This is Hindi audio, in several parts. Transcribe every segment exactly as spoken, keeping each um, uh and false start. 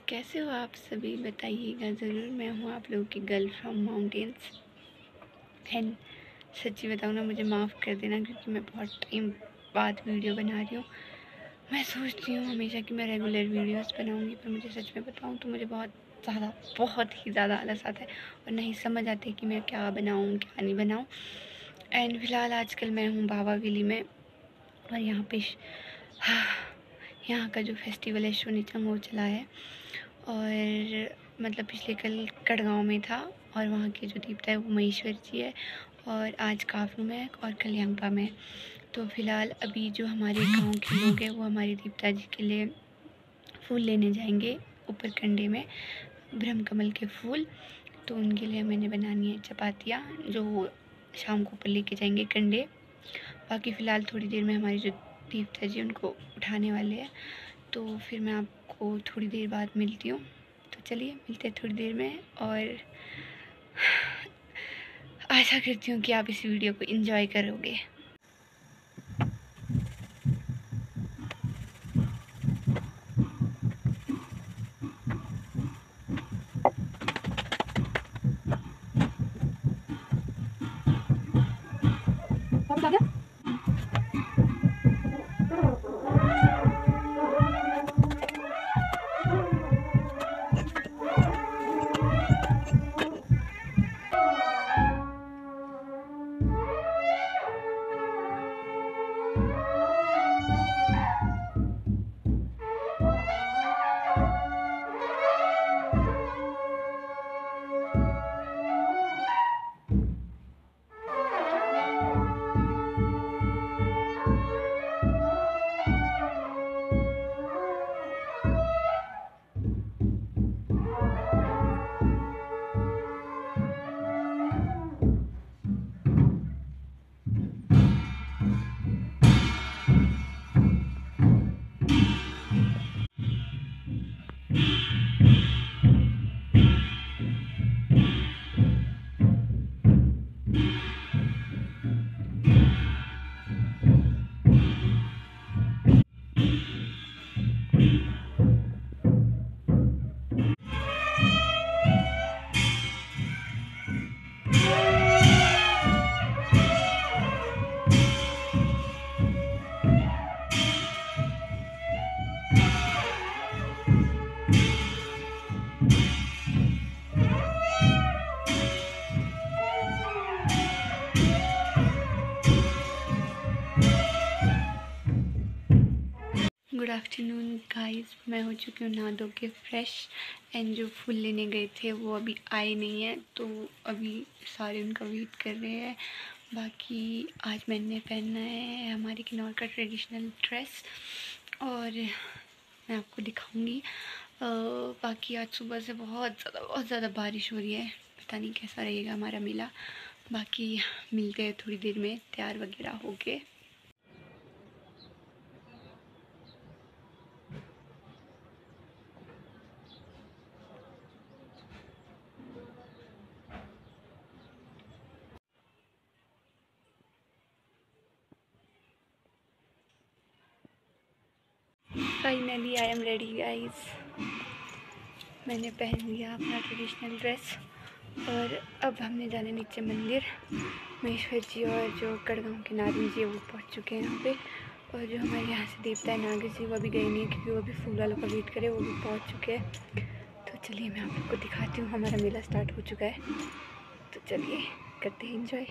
कैसे हो आप सभी, बताइएगा ज़रूर। मैं हूँ आप लोगों की गर्ल फ्रॉम माउंटेन्स। एंड सच्ची बताऊँ ना, मुझे माफ़ कर देना क्योंकि मैं बहुत टाइम बाद वीडियो बना रही हूँ। मैं सोचती हूँ हमेशा कि मैं रेगुलर वीडियोस बनाऊँगी, पर मुझे सच में बताऊँ तो मुझे बहुत ज़्यादा बहुत ही ज़्यादा आलस आता है और नहीं समझ आती कि मैं क्या बनाऊँ क्या नहीं बनाऊँ। एंड फ़िलहाल आजकल मैं हूँ बाबा वैली में और यहाँ पे यहाँ का जो फेस्टिवल है शोनी चंग वो चला है। और मतलब पिछले कल कड़गांव में था और वहाँ की जो देवता है वो महेश्वर जी है, और आज काफनू में और कल यंगपा में। तो फ़िलहाल अभी जो हमारे गांव के लोग हैं वो हमारे देवता जी के लिए फूल लेने जाएंगे ऊपर कंडे में, ब्रह्म कमल के फूल। तो उनके लिए मैंने बनानी है चपातियाँ जो शाम को ऊपर लेके जाएंगे कंडे। बाकी फ़िलहाल थोड़ी देर में हमारे जो देवता जी उनको उठाने वाले हैं, तो फिर मैं आपको थोड़ी देर बाद मिलती हूँ। तो चलिए मिलते हैं थोड़ी देर में, और आशा करती हूँ कि आप इस वीडियो को एंजॉय करोगे। गुड आफ्टरनून गाइस, मैं हो चुकी हूँ नहा धो के फ्रेश। एंड जो फूल लेने गए थे वो अभी आए नहीं हैं, तो अभी सारे उनका वेट कर रहे हैं। बाकी आज मैंने पहनना है हमारे किन्नौर का ट्रेडिशनल ड्रेस और मैं आपको दिखाऊंगी। बाकी आज सुबह से बहुत ज़्यादा बहुत ज़्यादा बारिश हो रही है, पता नहीं कैसा रहेगा हमारा मेला। बाकी मिलते हैं थोड़ी देर में तैयार वगैरह होके। Finally I am ready guys. मैंने पहन लिया अपना ट्रेडिशनल ड्रेस और अब हमने जाने नीचे मंदिर। महेश्वर जी और जो कड़गांव के नारायण जी वो पहुंच चुके हैं यहाँ पे, और जो हमारे यहाँ से देवता है नागर जी वो अभी गए नहीं है क्योंकि वो अभी फूल वालों का वेट करे, वो भी पहुँच चुके हैं। तो चलिए मैं आप लोग को दिखाती हूँ, हमारा मेला स्टार्ट हो चुका है। तो चलिए करते हैं एंजॉय।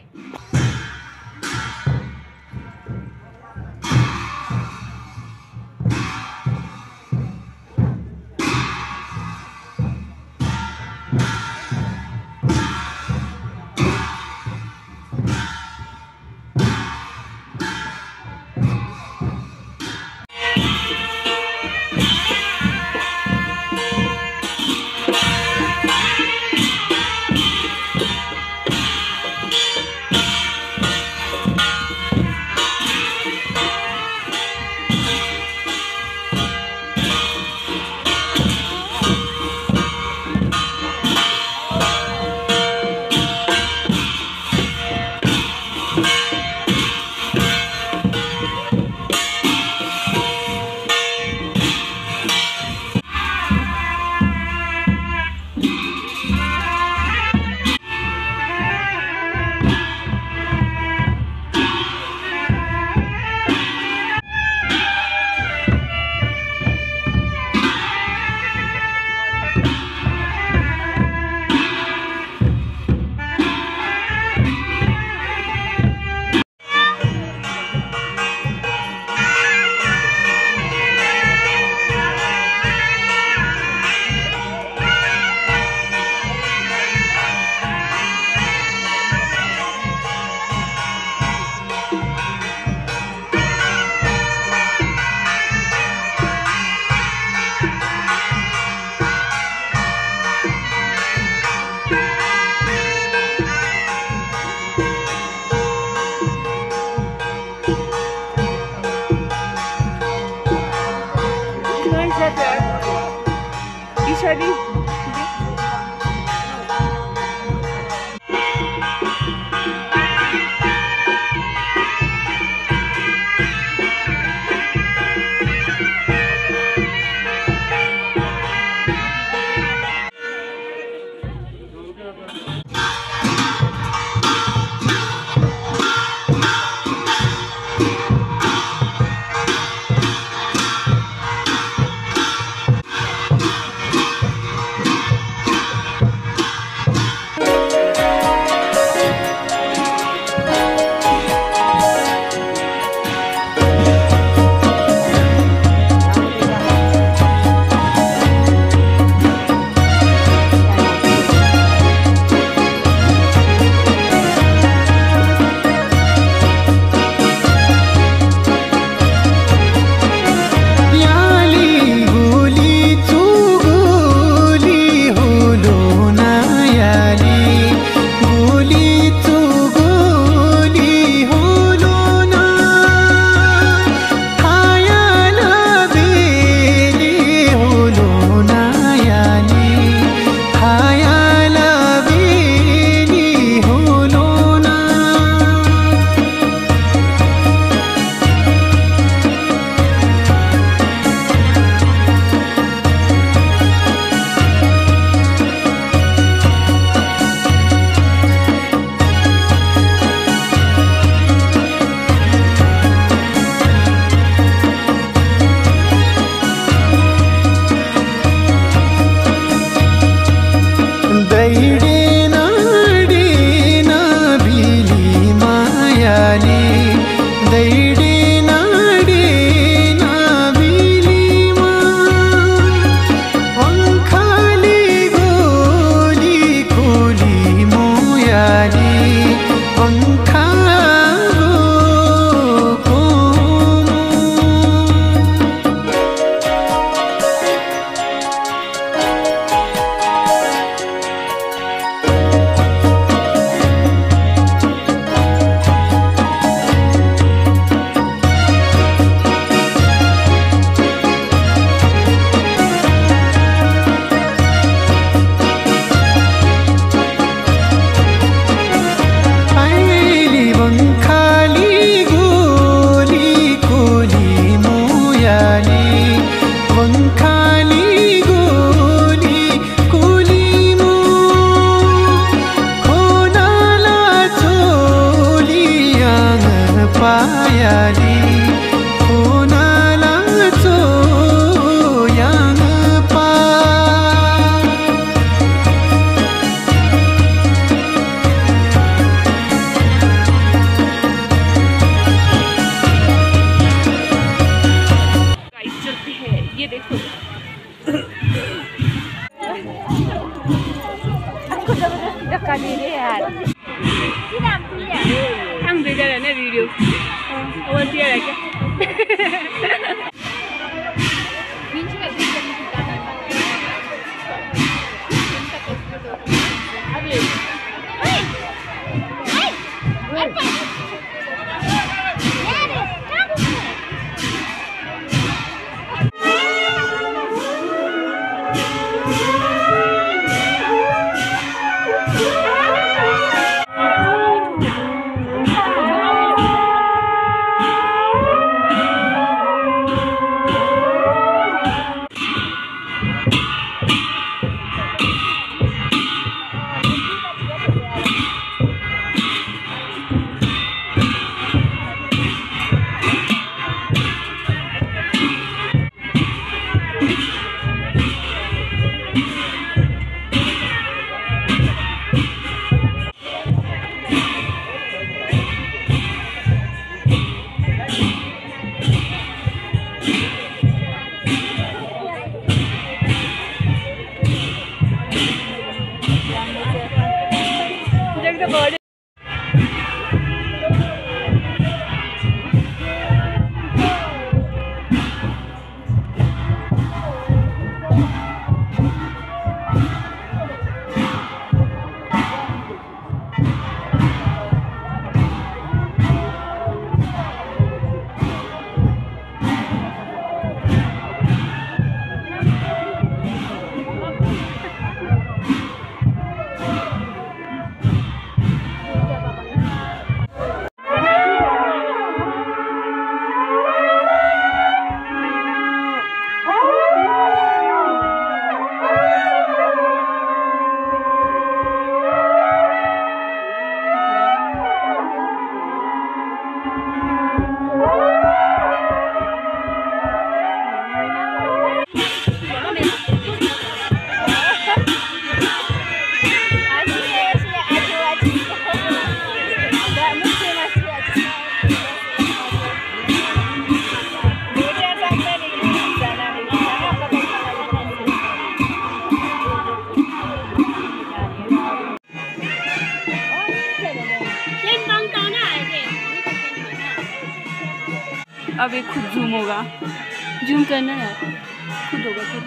अब एक खुद जूम होगा, जूम करना है खुद होगा खुद।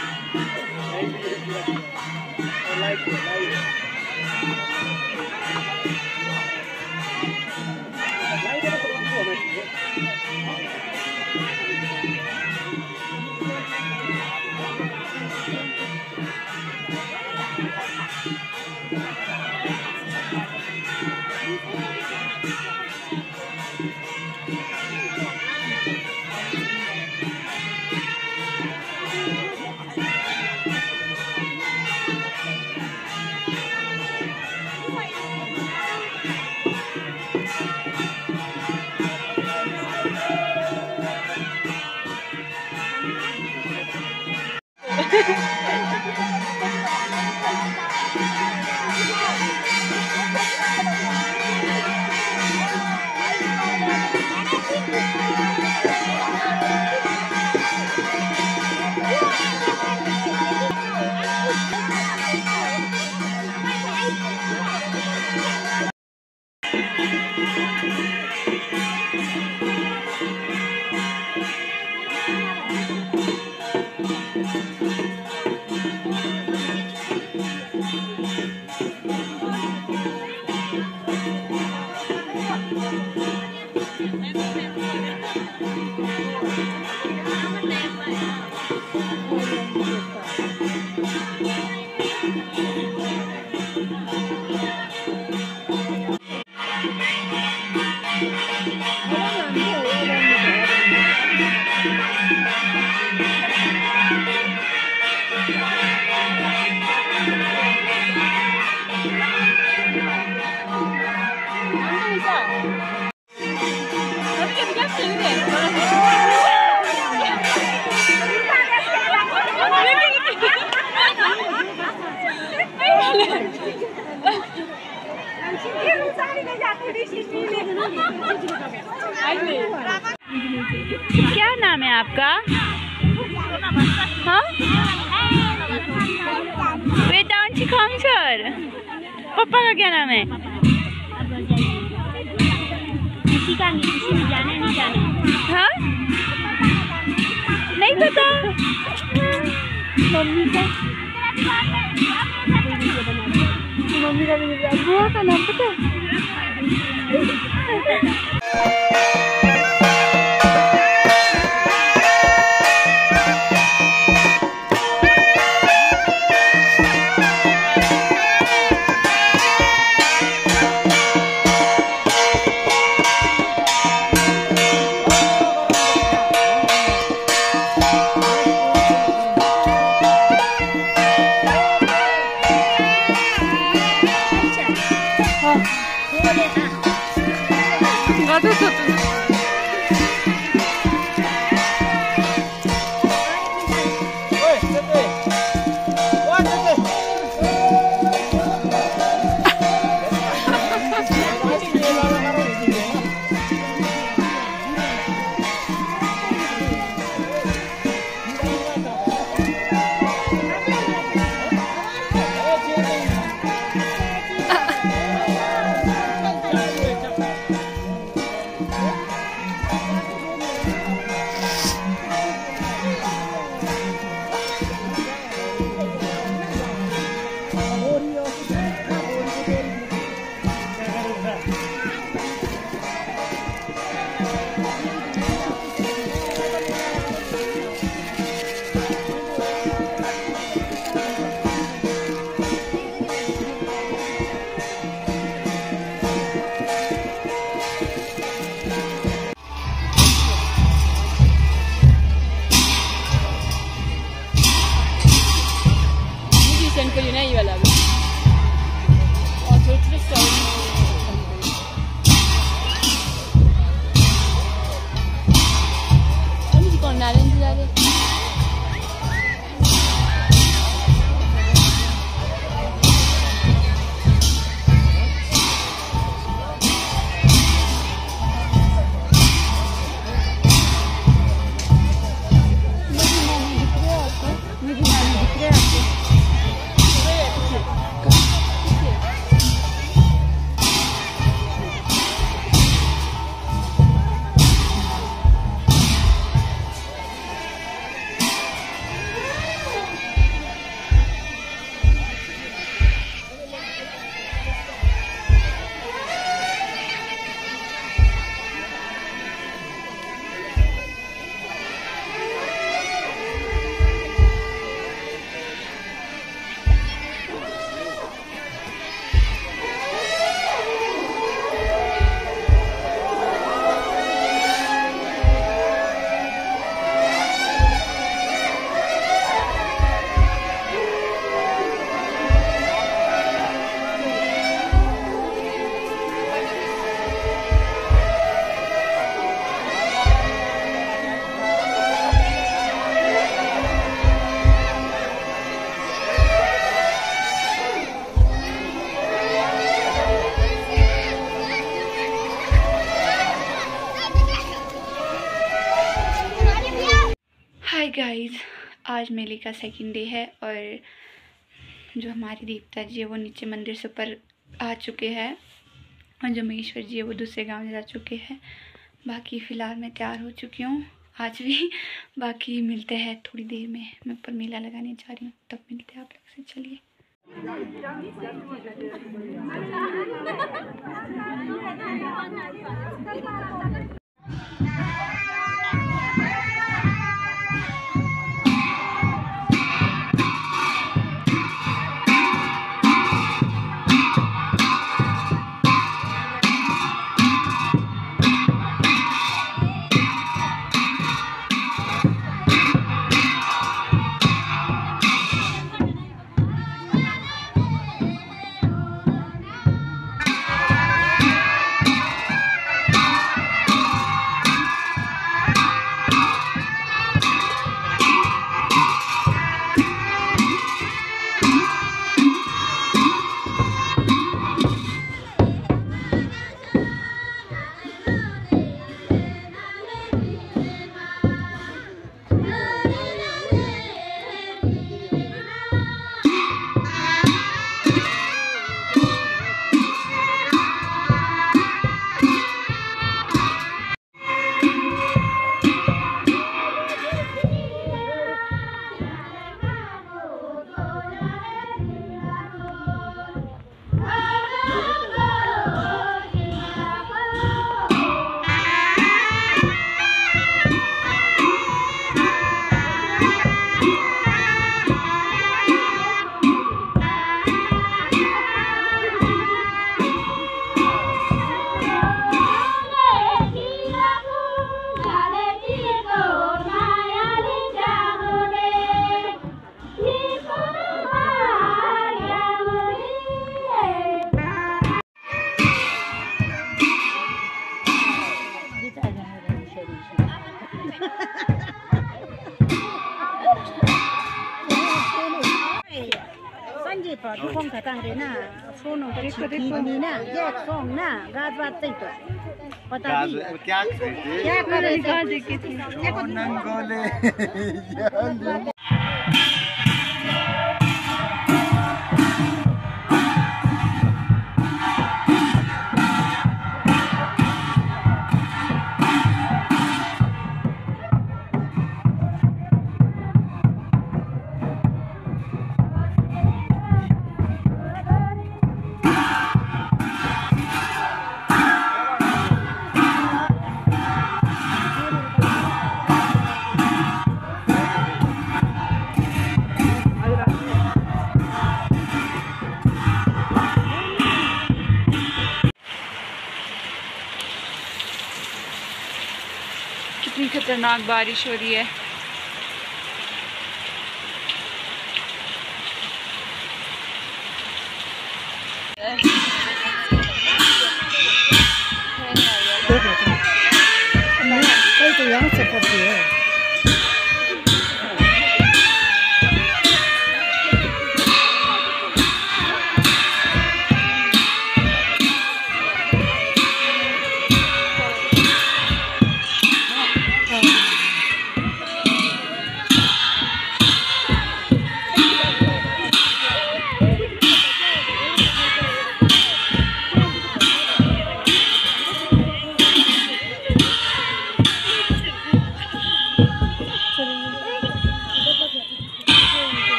क्या नाम है आपका? हाँ, वेदांशी खामसर। पापा का क्या नाम है? किसी का नहीं, किसी में जाने नहीं जाने। हाँ, नहीं पता। मम्मी का मम्मी का भी बुआ का नाम पता है? गाइस, आज मेले का सेकंड डे है और जो हमारी देवता जी है वो नीचे मंदिर से ऊपर आ चुके हैं और जो महेश्वर जी है वो दूसरे गांव जा चुके हैं। बाकी फ़िलहाल मैं तैयार हो चुकी हूँ आज भी। बाकी मिलते हैं थोड़ी देर में, मैं ऊपर मेला लगाने जा रही हूँ, तब मिलते हैं आप लोग से। चलिए। Không cả tàng đến là số nó cái chỉ thị ní nè, dẹp xong nè, gạt vặt tây tuổi. Và ta đi. क्या करे क्या देखी थी? नंगोले. कितनी खतरनाक बारिश हो रही है।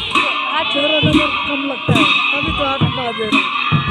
तेरह नंबर कम लगता है, तभी तो आठ बाजे रहा।